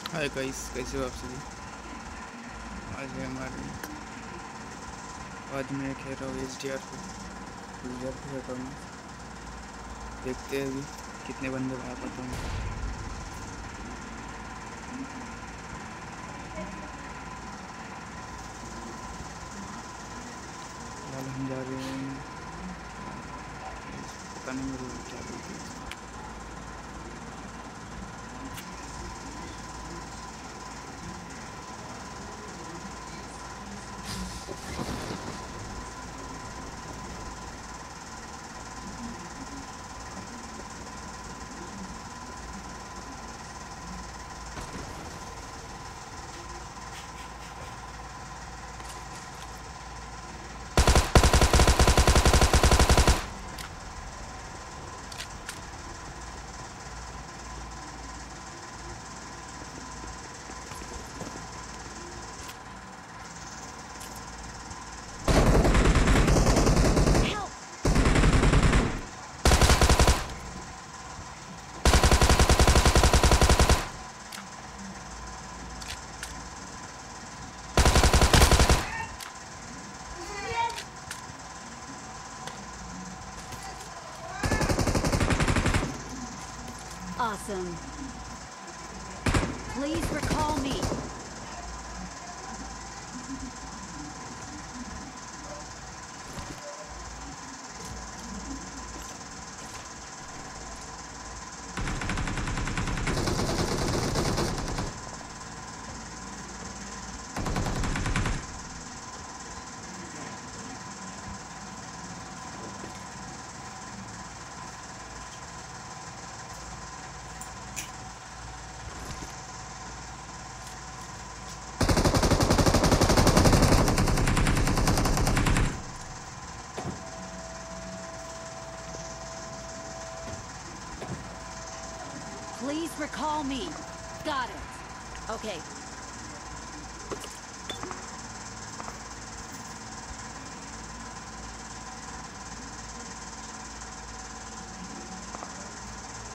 Hi guys, कैसे हो आप सभी। आज है हमारे आज मैं खेल रहा हूँ एच डी आर को खेल रहा हूँ। देखते हैं अभी कितने बंदे बना पाता हूँ। फिलहाल हम जा रहे हैं, पता नहीं मेरे को क्या बोलते हैं। Awesome. Please recall me. Please recall me. Got it. Okay,